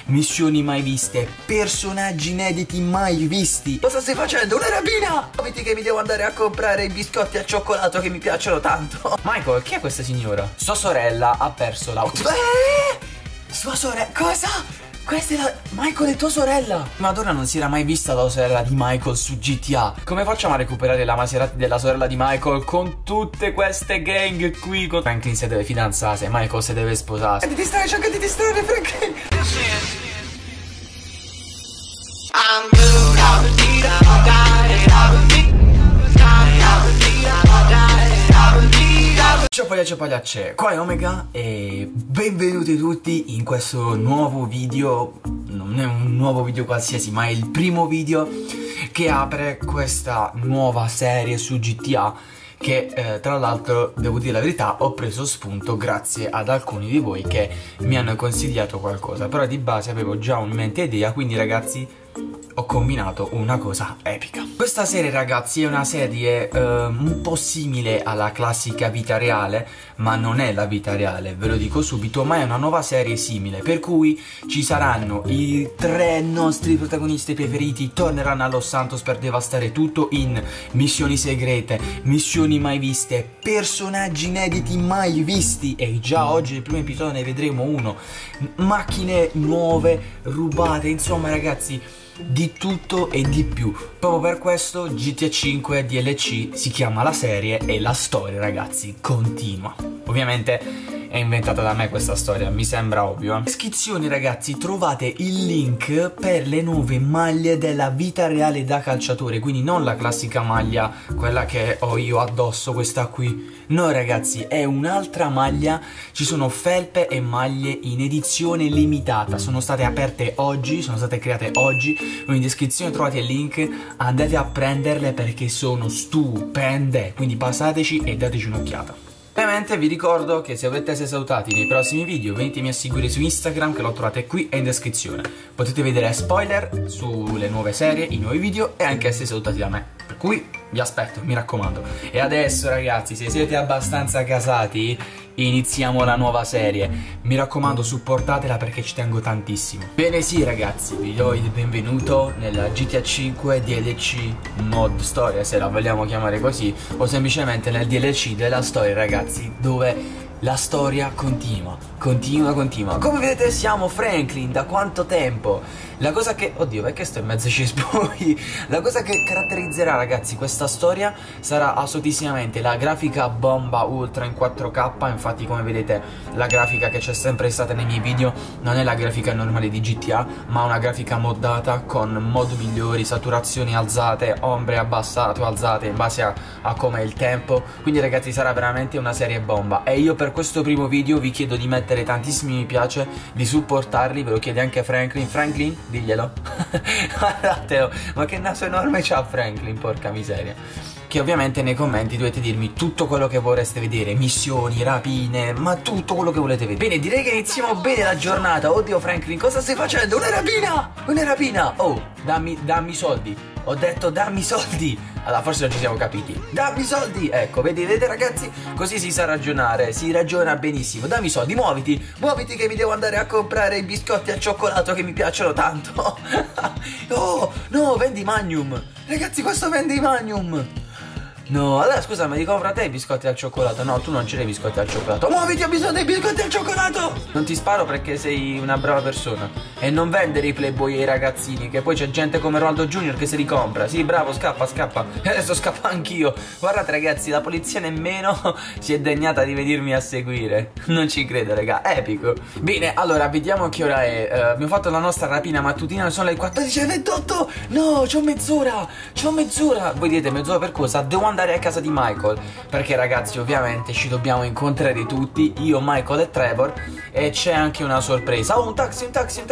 missioni mai viste, personaggi inediti mai visti. Cosa stai facendo? Una rapina! Sapete che mi devo andare a comprare i biscotti al cioccolato che mi piacciono tanto. Michael, chi è questa signora? Sua sorella ha perso l'auto. Sua sorella? Cosa? Questa è la... Michael è tua sorella. Madonna, non si era mai vista la sorella di Michael su GTA. Come facciamo a recuperare la Maserati della sorella di Michael con tutte queste gang qui? Franklin si deve fidanzare, Michael si deve sposare. Ti distrae, cerca di distrarre Franklin. Ciao pagliacce, qua è Omega e benvenuti tutti in questo nuovo video. Non è un nuovo video qualsiasi, ma è il primo video che apre questa nuova serie su GTA che tra l'altro, devo dire la verità, ho preso spunto grazie ad alcuni di voi che mi hanno consigliato qualcosa. Però di base avevo già in mente idea, quindi ragazzi ho combinato una cosa epica. Questa serie ragazzi è una serie un po' simile alla classica vita reale, ma non è la vita reale, ve lo dico subito, ma è una nuova serie simile, per cui ci saranno i tre nostri protagonisti preferiti, torneranno a Los Santos per devastare tutto in missioni segrete, missioni mai viste, personaggi inediti mai visti, e già oggi nel primo episodio ne vedremo uno, macchine nuove, rubate, insomma ragazzi, di tutto e di più. Proprio per questo GTA 5 DLC si chiama la serie e la storia ragazzi continua. Ovviamente è inventata da me questa storia, mi sembra ovvio. In descrizione ragazzi trovate il link per le nuove maglie della vita reale da calciatore. Quindi non la classica maglia, quella che ho io addosso, questa qui. No ragazzi, è un'altra maglia. Ci sono felpe e maglie in edizione limitata. Sono state aperte oggi, sono state create oggi. In descrizione trovate il link, andate a prenderle perché sono stupende. Quindi passateci e dateci un'occhiata. Ovviamente vi ricordo che se volete essere salutati nei prossimi video venitemi a seguire su Instagram, che lo trovate qui e in descrizione. Potete vedere spoiler sulle nuove serie, i nuovi video e anche essere salutati da me. Per cui vi aspetto, mi raccomando. E adesso ragazzi, se siete abbastanza casati, iniziamo la nuova serie. Mi raccomando, supportatela perché ci tengo tantissimo. Bene sì ragazzi, vi do il benvenuto nella GTA 5 DLC mod storia, se la vogliamo chiamare così, o semplicemente nel DLC della storia ragazzi, dove la storia continua. Come vedete siamo Franklin da quanto tempo? La cosa che... oddio, perché sto in mezzo ai cespugli? La cosa che caratterizzerà ragazzi questa storia sarà assolutissimamente la grafica bomba ultra in 4K. Infatti come vedete la grafica che c'è sempre stata nei miei video non è la grafica normale di GTA, ma una grafica moddata con mod migliori, saturazioni alzate, ombre abbassate o alzate in base a come è il tempo. Quindi ragazzi sarà veramente una serie bomba. E io per questo primo video vi chiedo di mettere tantissimi mi piace, di supportarli, ve lo chiede anche Franklin. Franklin, diglielo. Guardatelo, ma che naso enorme c'ha Franklin, porca miseria. Che ovviamente nei commenti dovete dirmi tutto quello che vorreste vedere, missioni, rapine, ma tutto quello che volete vedere. Bene, direi che iniziamo bene la giornata. Oddio Franklin, cosa stai facendo? Una rapina! Una rapina! Oh, dammi soldi. Ho detto dammi soldi. Allora forse non ci siamo capiti. Dammi soldi. Ecco, vedete ragazzi, così si sa ragionare, si ragiona benissimo. Dammi soldi, muoviti che mi devo andare a comprare i biscotti al cioccolato che mi piacciono tanto. Oh, no, vendi Magnum. Ragazzi, questo vende i Magnum. No, allora scusa, ma li compra te i biscotti al cioccolato? No, tu non ce l'hai i biscotti al cioccolato. Muoviti, ho bisogno dei biscotti al cioccolato. Non ti sparo perché sei una brava persona. E non vendere i playboy ai ragazzini, che poi c'è gente come Ronaldo Junior che se li compra. Sì, bravo, scappa. E adesso scappo anch'io. Guardate ragazzi, la polizia nemmeno si è degnata di venirmi a seguire. Non ci credo, raga, epico. Bene, allora, vediamo che ora è. Abbiamo fatto la nostra rapina mattutina, sono le 14:28. No, c'ho mezz'ora. Voi dite mezz'ora per cosa? Devo andare a casa di Michael, perché ragazzi ovviamente ci dobbiamo incontrare tutti, io, Michael e Trevor, e c'è anche una sorpresa. Oh, un taxi.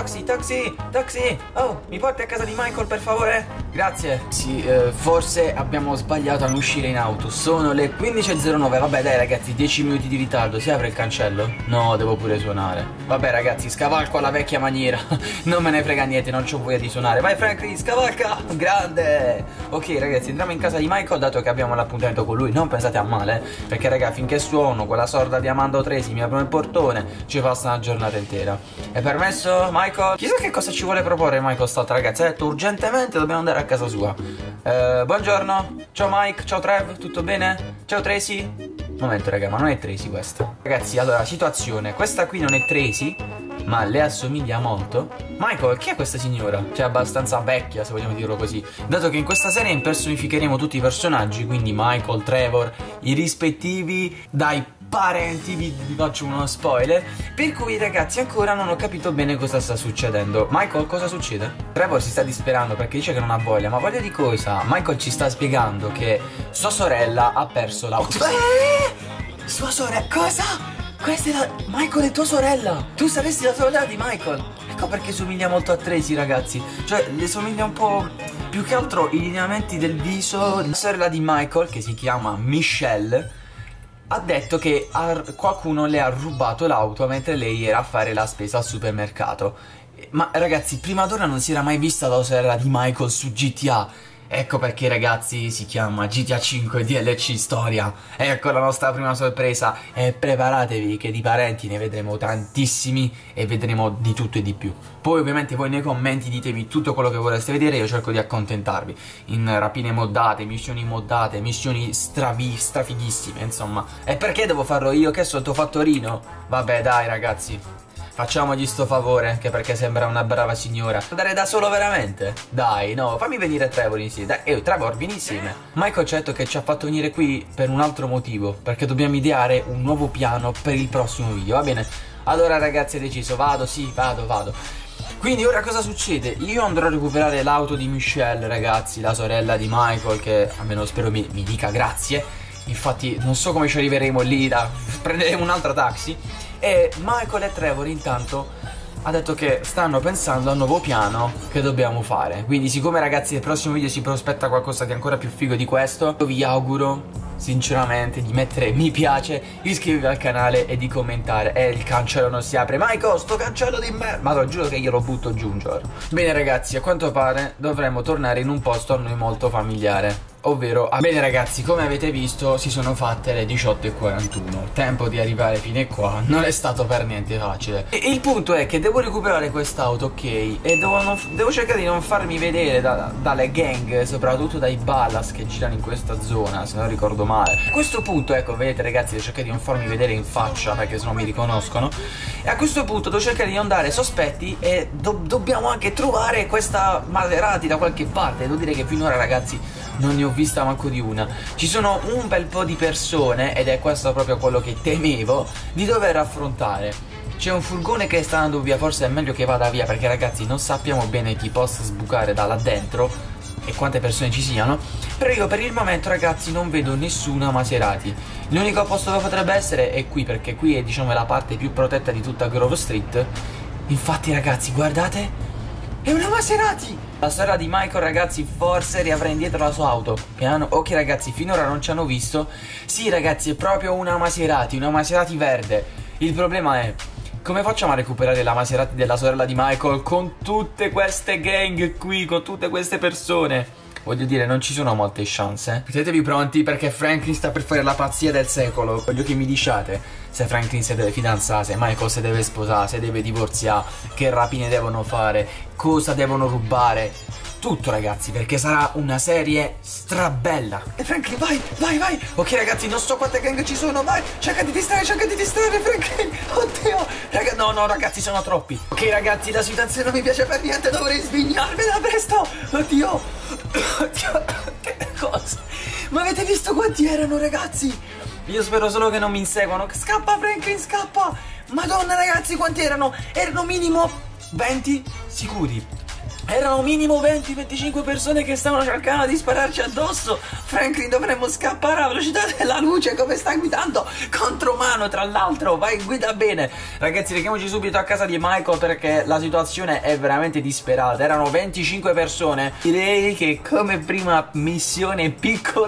Oh, mi porti a casa di Michael per favore? Grazie. Sì, forse abbiamo sbagliato a uscire in auto, sono le 15:09. Vabbè dai ragazzi, 10 minuti di ritardo. Si apre il cancello? No, devo pure suonare. Vabbè ragazzi, scavalco alla vecchia maniera. Non me ne frega niente, non c'ho voglia di suonare. Vai Franklin, scavalca. Grande. Ok ragazzi, entriamo in casa di Michael, dato che abbiamo abbiamo l'appuntamento con lui, non pensate a male, perché raga, finché suono quella sorda di Amanda Tresi mi apre il portone, ci passa una giornata intera. È permesso, Michael? Chissà che cosa ci vuole proporre Michael stavolta, ragazzi. Ha detto urgentemente dobbiamo andare a casa sua. Buongiorno, ciao Mike, ciao Trev, tutto bene? Ciao Tracy. Momento raga, ma non è Tracy questa. Ragazzi, allora, situazione, questa qui non è Tracy, ma le assomiglia molto. Michael, chi è questa signora? Cioè abbastanza vecchia, se vogliamo dirlo così. Dato che in questa serie impersonificheremo tutti i personaggi, quindi Michael, Trevor, i rispettivi dai parenti, vi faccio uno spoiler. Per cui ragazzi ancora non ho capito bene cosa sta succedendo. Michael, cosa succede? Trevor si sta disperando perché dice che non ha voglia, ma voglia di cosa? Michael ci sta spiegando che sua sorella ha perso l'auto. Sua sorella? Cosa? Questa è la... Michael è tua sorella. Tu saresti la sorella di Michael. Ecco perché somiglia molto a Tracy, ragazzi. Cioè le somiglia un po'. Più che altro i lineamenti del viso. La sorella di Michael, che si chiama Michelle, ha detto che qualcuno le ha rubato l'auto mentre lei era a fare la spesa al supermercato. Ma ragazzi, prima d'ora non si era mai vista la sorella di Michael su GTA. Ecco perché ragazzi si chiama GTA 5 DLC Storia. Ecco la nostra prima sorpresa. E preparatevi che di parenti ne vedremo tantissimi e vedremo di tutto e di più. Poi ovviamente voi nei commenti ditemi tutto quello che vorreste vedere. Io cerco di accontentarvi in rapine moddate, missioni strafighissime, insomma. E perché devo farlo io che sono fattorino? Vabbè dai ragazzi, facciamogli sto favore, anche perché sembra una brava signora. Andare da solo veramente? Dai, no, fammi venire Trevor insieme. Dai, Trevor, vieni insieme. Michael ci ha detto che ci ha fatto venire qui per un altro motivo, perché dobbiamo ideare un nuovo piano per il prossimo video, va bene? Allora ragazzi, è deciso, vado, sì, vado. Quindi ora cosa succede? Io andrò a recuperare l'auto di Michelle, ragazzi, la sorella di Michael, che almeno spero mi dica grazie. Infatti non so come ci arriveremo lì, prenderemo un altro taxi. E Michael e Trevor intanto ha detto che stanno pensando al nuovo piano che dobbiamo fare. Quindi siccome ragazzi nel prossimo video si prospetta qualcosa di ancora più figo di questo, io vi auguro sinceramente di mettere mi piace, iscrivervi al canale e di commentare. E il cancello non si apre. Michael, sto cancello di merda. Ma lo giuro che io lo butto giù un giorno. Bene ragazzi, a quanto pare dovremmo tornare in un posto a noi molto familiare, ovvero bene ragazzi, come avete visto si sono fatte le 18:41. Tempo di arrivare fino a qua non è stato per niente facile. E il punto è che devo recuperare quest'auto, ok, e devo cercare di non farmi vedere dalle gang, soprattutto dai ballas che girano in questa zona, se non ricordo male. A questo punto, ecco, vedete ragazzi, devo cercare di non farmi vedere in faccia perché sennò mi riconoscono. E a questo punto devo cercare di non dare sospetti e dobbiamo anche trovare questa Maserati da qualche parte. Devo dire che finora ragazzi non ne ho vista manco di una. Ci sono un bel po' di persone, ed è questo proprio quello che temevo di dover affrontare. C'è un furgone che sta andando via, forse è meglio che vada via perché ragazzi non sappiamo bene chi possa sbucare da là dentro e quante persone ci siano. Però io per il momento ragazzi non vedo nessuna Maserati. L'unico posto dove potrebbe essere è qui, perché qui è diciamo la parte più protetta di tutta Grove Street. Infatti ragazzi guardate, è una Maserati! La storia di Michael ragazzi forse riavrà indietro la sua auto. Piano. Ok ragazzi, finora non ci hanno visto. Sì ragazzi, è proprio una Maserati verde. Il problema è come facciamo a recuperare la Maserati della sorella di Michael con tutte queste gang qui, con tutte queste persone? Voglio dire, non ci sono molte chance. Tenetevi pronti perché Franklin sta per fare la pazzia del secolo. Voglio che mi diciate se Franklin si deve fidanzare, se Michael si deve sposare, se deve divorziare, che rapine devono fare, cosa devono rubare. Tutto ragazzi, perché sarà una serie strabella. E Franklin, vai. Ok ragazzi, non so quante gang ci sono, vai. Cerca di distrarre Franklin. Oddio, no ragazzi, sono troppi. Ok ragazzi, la situazione non mi piace per niente, dovrei svignarmela presto. Oddio, che cosa? Ma avete visto quanti erano ragazzi? Io spero solo che non mi inseguano. Scappa Franklin, scappa. Madonna ragazzi, quanti erano? Erano minimo 20 sicuri. Erano minimo 20-25 persone che stavano cercando di spararci addosso. Franklin, dovremmo scappare alla velocità della luce, come sta guidando contromano tra l'altro. Vai, guida bene. Ragazzi, rechiamoci subito a casa di Michael perché la situazione è veramente disperata. Erano 25 persone. Direi che come prima missione piccola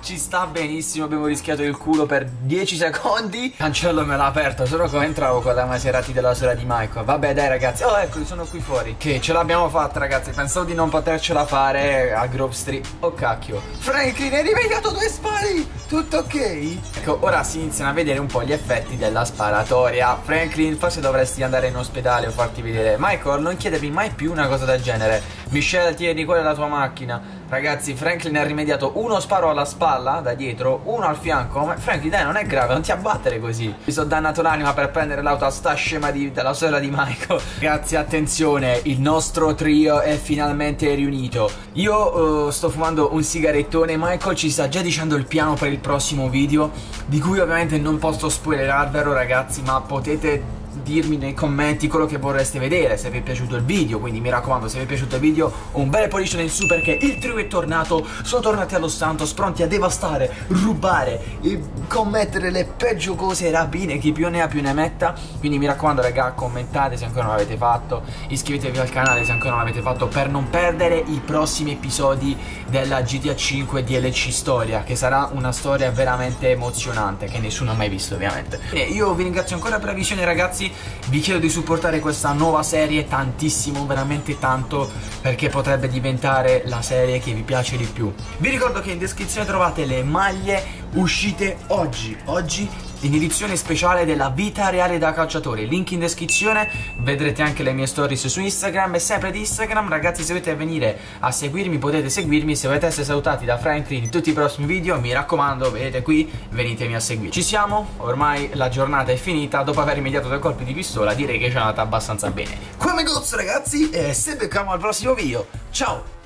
ci sta benissimo, abbiamo rischiato il culo per 10 secondi. Il cancello me l'ha aperto, solo che entravo con la Maserati della sorella di Michael. Vabbè dai ragazzi, oh ecco, sono qui fuori. Che ce l'abbiamo fatta ragazzi, pensavo di non potercela fare a Grove Street. Oh cacchio, Franklin, hai rimediato 2 spari, tutto ok? Ecco, ora si iniziano a vedere un po' gli effetti della sparatoria. Franklin, forse dovresti andare in ospedale o farti vedere. Michael, non chiedermi mai più una cosa del genere. Michelle, tieni quella la tua macchina. Ragazzi, Franklin ha rimediato 1 sparo alla spalla da dietro, 1 al fianco. Ma Franklin dai, non è grave, non ti abbattere così. Mi sono dannato l'anima per prendere l'auto a sta scema della sorella di Michael. Ragazzi, attenzione, il nostro trio è finalmente riunito. Io sto fumando un sigarettone. Michael ci sta già dicendo il piano per il prossimo video, di cui ovviamente non posso spoilerarvelo ragazzi, ma potete dirmi nei commenti quello che vorreste vedere, se vi è piaciuto il video. Quindi mi raccomando, se vi è piaciuto il video, un bel pollice in su, perché il trio è tornato. Sono tornati allo Santos, pronti a devastare, rubare e commettere le peggio cose, rapine, chi più ne ha più ne metta. Quindi mi raccomando raga, commentate se ancora non l'avete fatto, iscrivetevi al canale se ancora non l'avete fatto, per non perdere i prossimi episodi della GTA 5 DLC storia, che sarà una storia veramente emozionante che nessuno ha mai visto ovviamente. E io vi ringrazio ancora per la visione ragazzi. Vi chiedo di supportare questa nuova serie tantissimo, veramente tanto, perché potrebbe diventare la serie che vi piace di più. Vi ricordo che in descrizione trovate le maglie uscite oggi in edizione speciale della vita reale da calciatore. Link in descrizione, vedrete anche le mie stories su Instagram. E sempre di Instagram ragazzi, se volete venire a seguirmi potete seguirmi. Se volete essere salutati da Franklin in tutti i prossimi video, mi raccomando, vedete qui, venitemi a seguire. Ci siamo, ormai la giornata è finita. Dopo aver rimediato 2 colpi di pistola direi che ci è andata abbastanza bene. Come gozo ragazzi, e se becchiamo al prossimo video, ciao!